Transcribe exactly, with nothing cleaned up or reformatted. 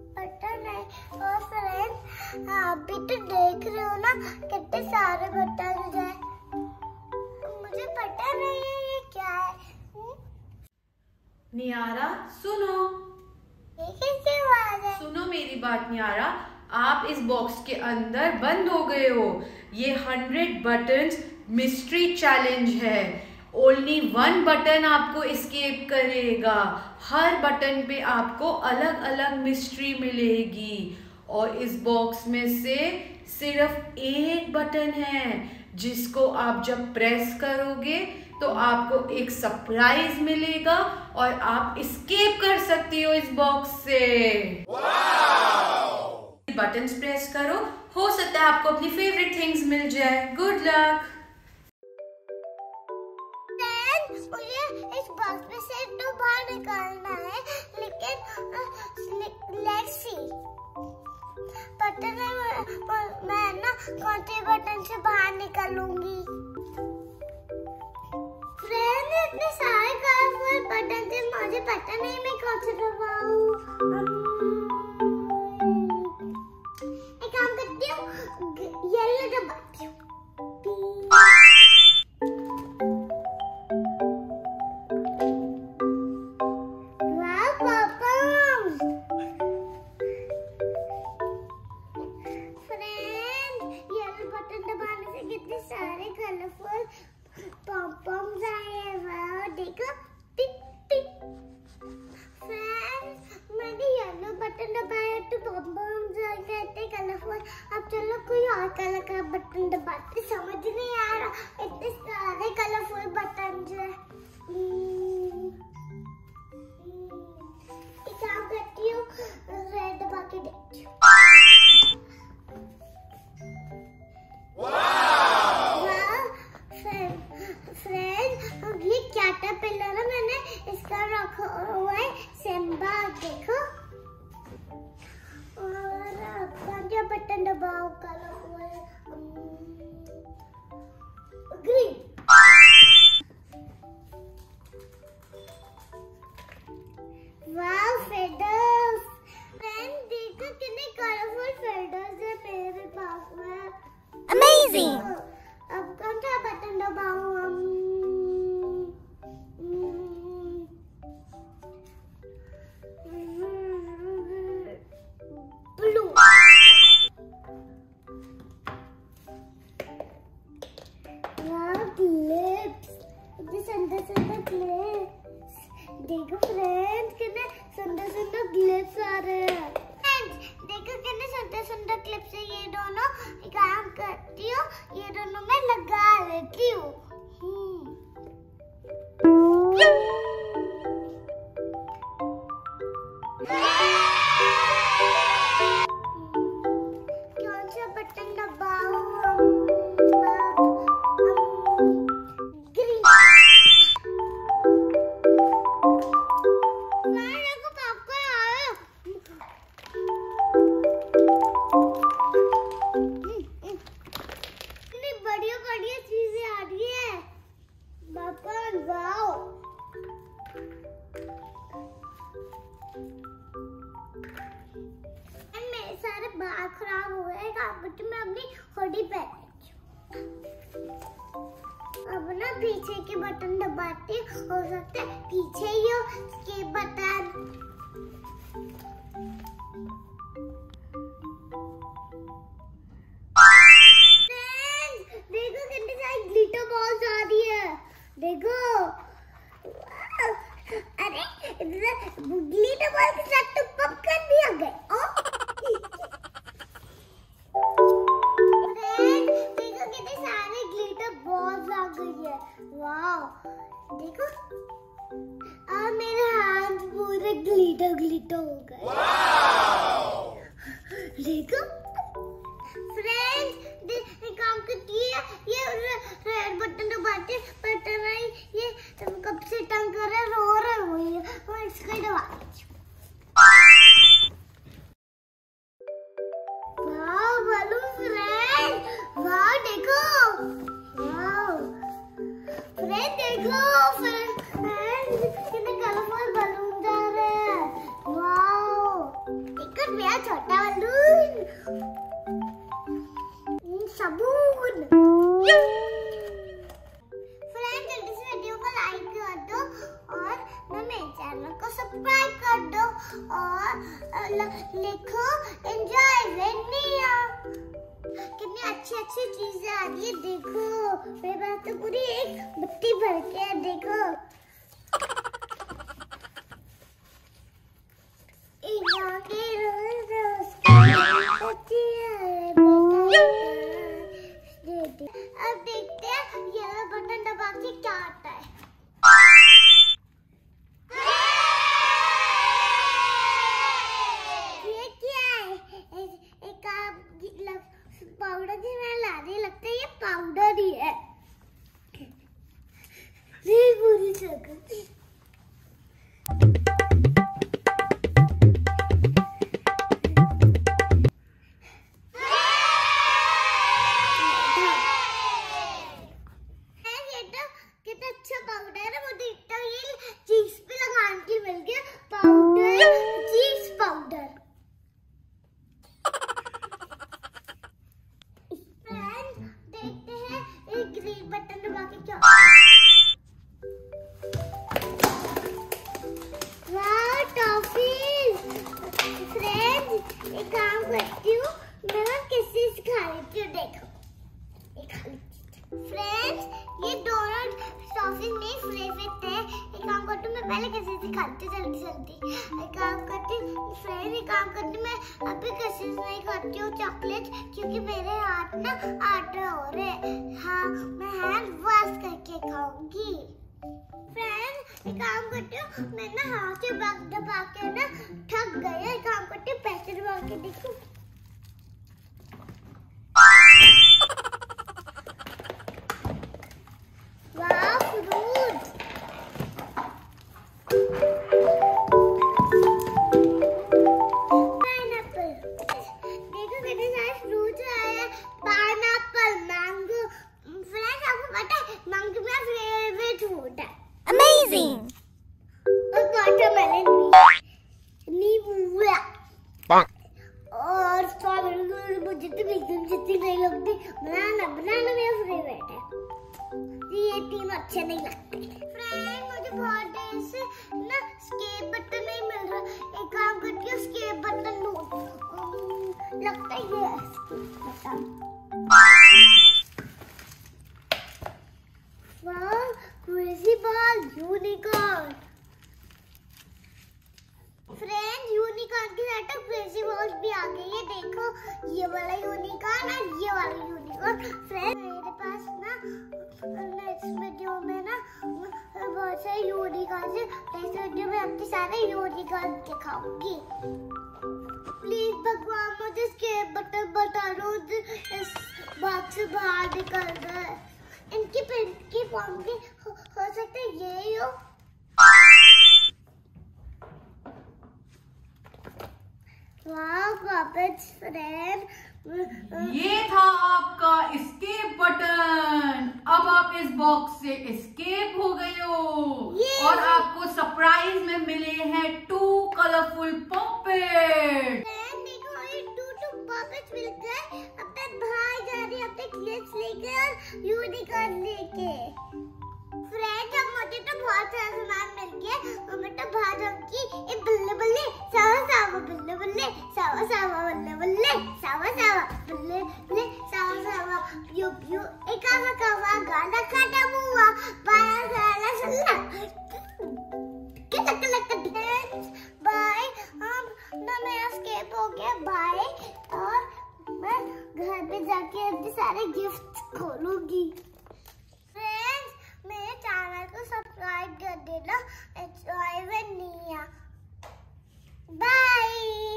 पता नहीं। और फ्रेंड अभी तो देख रहे हो ना कितने सारे बटन है, मुझे पता नहीं है ये क्या है। नियारा सुनो, ये कैसे आवाज है? सुनो मेरी बात नियारा, आप इस बॉक्स के अंदर बंद हो गए हो। ये हंड्रेड बटन्स मिस्ट्री चैलेंज है। ओनली वन बटन आपको एस्केप करेगा। हर बटन पे आपको अलग अलग मिस्ट्री मिलेगी और इस बॉक्स में से सिर्फ एक बटन है जिसको आप जब प्रेस करोगे तो आपको एक सरप्राइज मिलेगा और आप एस्केप कर सकती हो इस बॉक्स से। बटन्स प्रेस करो, हो सकता है आपको अपनी फेवरेट थिंग्स मिल जाए। Good luck. मुझे इस बॉक्स में से तो बाहर निकालना है, लेकिन लेट्स सी। पता नहीं मैं ना कौन से बटन से बाहर निकलूंगी। फ्रेंड इतने सारे कलरफुल बटन थे, मुझे पता नहीं मैं कौन से दबाऊं। एक काम करती हूँ, येलो दबाती हूँ। कितने सारे कलरफुल पॉम-पॉम्स आए हैं। वाह देखो, टिक टिक। फ्रेंड्स मैंने येलो बटन दबाया तो पॉम-पॉम्स आ गए थे कलरफुल। अब चलो कोई और कलर का बटन दबाते, समझ नहीं आ रहा इतने सारे कलरफुल बटन हैं। एक काम करती हूँ, रेड दबा के देखती हूँ। फ्रेंड ये कैटरपिलर है, मैंने इसका रखा हुआ है सिम्बा, देखो। और कौन सा बटन दबाओ? Colourful green. Wow feathers. Friend देखो कितने कलरफुल फेदर्स है मेरे पास में। अमेजिंग। अब कौन सा बटन दबाऊं हम? ब्लू। वाह क्लिप्स, इतने सुंदर सुंदर क्लिप्स। देखो फ्रेंड्स कितने सुंदर सुंदर क्लिप्स आ रहे हैं। फ्रेंड्स देखो कितने सुंदर सुंदर क्लिप्स है। ये दोनों काम करती हूँ, ये दोनों मैं लगा लेती हूँ। कौन सा बटन दबाऊं? ग्रीन। देखो पापा आया। बढ़िया बढ़िया चीजें आ रही है पापा। वाओ मेरे सारे बाल खराब हो गए, तो मैं अपनी हुडी पहन। अब ना पीछे के बटन दबाती, हो सकता है पीछे ही हो के बटन। देखो कितनी सारी ग्लिटर बॉल्स आ रही है, देखो। अरे ग्लिटर बॉल के साथ तो पॉपकॉर्न भी आ गए। देखो कितने सारे ग्लिटर बॉल्स आ गई है। वाह देखो, अब मेरे हाथ पूरे ग्लिटर ग्लिटर हो गए। देखो फ्रेंड्स काम करती है, ये रेड बटन दबाते पता नहीं ये कब से तंग कर रहा है, रो रहा हुई है, मैं इसको ही दबा देती हूँ। वाह बलून फ्रेंड, वाह देखो, वाह फ्रेंड देखो फ्रेंड कितने कलरफुल बलून जा रहे हैं। वाह देखो मेरा छोटा बलून, साबुन। फ्रेंड जल्दी से वीडियो को लाइक कर दो और मेरे चैनल को सब्सक्राइब कर दो और लिखो एंजॉय विद निया। कितनी अच्छी अच्छी चीजें आ रही है, देखो मेरे पास तो पूरी एक बत्ती भर के है, देखो। अब देखते हैं ये बटन दबा के क्या आता है। ये क्या है? एक पाउडर की मैं ला रही, लगता है ये पाउडर ही है। ये पूरी जगह बटन दबा के क्या वाह टॉफी। फ्रेंड्स एक काम करती हूँ, मैं ना किसी से खा लेती हूँ, देखो एक खा लेती हूँ। फ्रेंड्स ये दोनों टॉफी मेरी फेवरेट है। एक काम करती हूँ, मैं पहले किसी से खाती हूँ जल्दी जल्दी। एक काम करती हूँ फ्रेंड, एक काम करती हूँ, मैं अभी किसी से नहीं खाती हूँ चॉकलेट, क्योंकि मेरे हाथ ना आटे हो रहे। हाँ मैं हैंड वॉश करके खाऊंगी। फ्रेंड एक काम करती हूँ, मैं ना हाथ से बाग दबा के ना थक गई। एक काम करती हूँ, पैसे दबा के देखूं। वाह फ्रूट, पाइनएप्पल, देखो कितने सारे फ्रूट आए हैं। Pineapple, mango. फ्रेंड्स आपको पता है मैंगो मेरा फेवरेट फ्रूट है। अमेजिंग। और वाटरमेलन भी, नींबू और स्ट्रॉबेरी मुझे तो एकदम जितनी नहीं लगती। बनाना बनाना मेरा फेवरेट है। ये तीनों अच्छे नहीं लगते। फ्रेंड मुझे बहुत देर से ना स्केप बटन नहीं मिल रहा। एक काम करती हूँ, स्केप बटन ढूंढ, लगता है ये स्केप बटन। वाह crazy ball, unicorn. Friend unicorn की साइड तक क्रेजी बॉल भी आ गई है, देखो ये वाला यूनिकॉर्न और ये वाला यूनिकॉर्न। फ्रेंड मेरे पास ना नेक्स्ट वीडियो में ना बहुत सारे यूनिकॉर्न है, नेक्स्ट वीडियो में अपने सारे यूनिकॉर्न दिखाऊंगी। प्लीज भगवान मुझे स्केप बटन बता दो, इस बॉक्स से बाहर निकल गए। इनकी प्रिंट की फॉर्म की हो, हो सकता है यही हो। वाह पपेट्स फ्रेंड, ये था आपका एस्केप बटन। अब आप इस बॉक्स से एस्केप हो गए हो और आपको सरप्राइज में मिले हैं टू कलरफुल पपेट। देखो ये टू टू पपेट्स मिल गए। अब तक बाहर जा रही है अपने क्लिप्स लेके और यूनिकॉर्न लेके। फ्रेंड अब मुझे तो बहुत सारा सामान मिल गया और मैं तो बाहर जाऊंगी। ये बल्ले बल्ले सावा सावा बल्ले बल्ले सावा सावा बल्ले बल्ले सावा सावा बल्ले बल्ले सावा सावा प्यू प्यू एक आवा कावा गाना खत्म हुआ बाया गाना सुनना कितना कितना बाय। अब ना मेरा स्केप हो गया बाय और मैं घर पे जाके अपने सारे गिफ्ट खोलूंगी। फ्रेंड्स मेरे चैनल को सब्सक्राइब कर देना। Enjoy with Nia. बाय।